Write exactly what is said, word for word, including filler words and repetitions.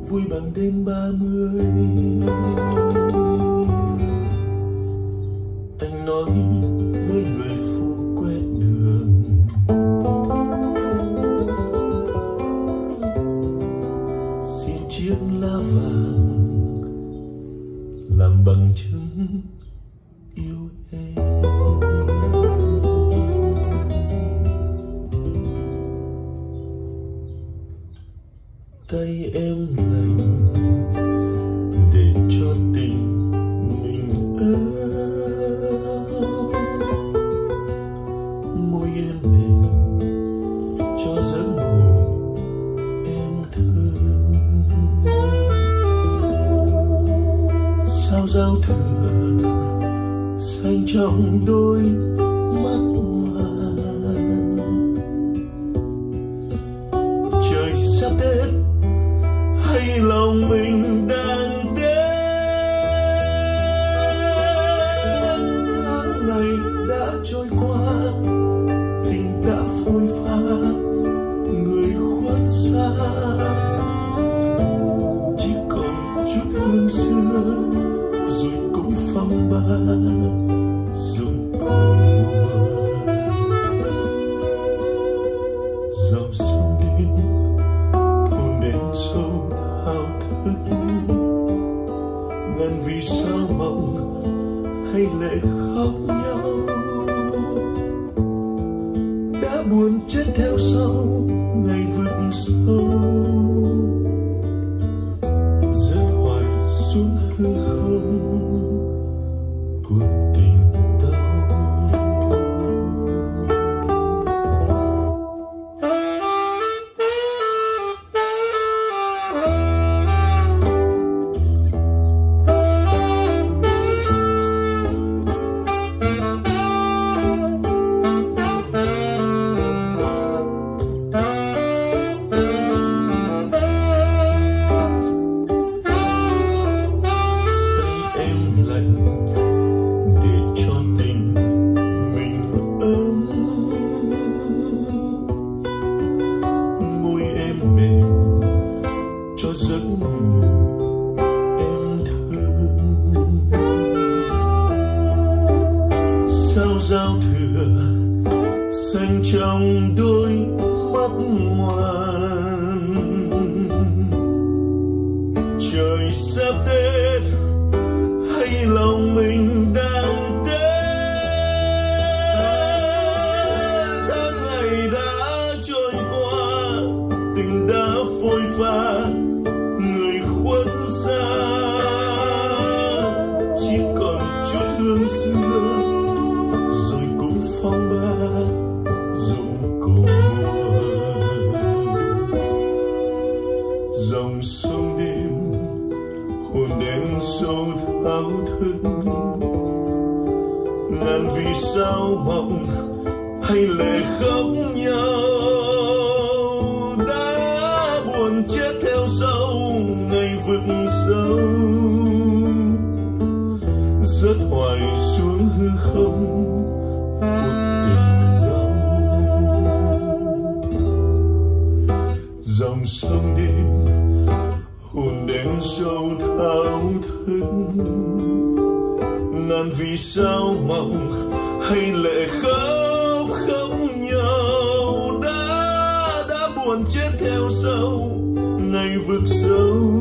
vui bằng đêm ba mươi. Anh nói với người phụ quét đường, xin chiếc lá vàng làm bằng chứng yêu em. Tay em lạnh để cho tình mình ấm, môi em mềm cho giấc ngủ em thơm. Sao giao thừa xanh trong đôi mắt ngoan, trời sắp Tết hay lòng mình đang đến. Tháng ngày đã trôi qua, tình đã phôi pha, người khuất xa, chỉ còn chút hương xưa rồi cũng phong ba rụng cùng mùa. Dòng sông đêm hôn đến sâu thao thức, ngàn vì sao mộng hay lệ khóc nhau, đã buồn chết theo sau ngày vực sâu, rớt hoài xuống hư không cuộc tình đau. Cho giấc ngủ em thơm. Sao giao thừa xanh trong đôi mắt ngoan, trời sắp Tết hay lòng mình đang đến. Tháng ngày đã trôi qua, tình đã phôi pha, người khuất xa, chỉ còn chút hương xưa rồi cũng phong ba rụng cùng mùa. Dòng sông đêm hồn đến sâu thao thức, ngàn vì sao mộng hay lệ khóc nhau, đã buồn chết theo sau ngày vực sâu, rớt hoài xuống hư không cuộc tình đau. Dòng sông đêm hồn đến sâu thao thức, ngàn vì sao mộng hay lệ khóc khóc nhau, đã đã buồn chết theo sau ngày vực sâu,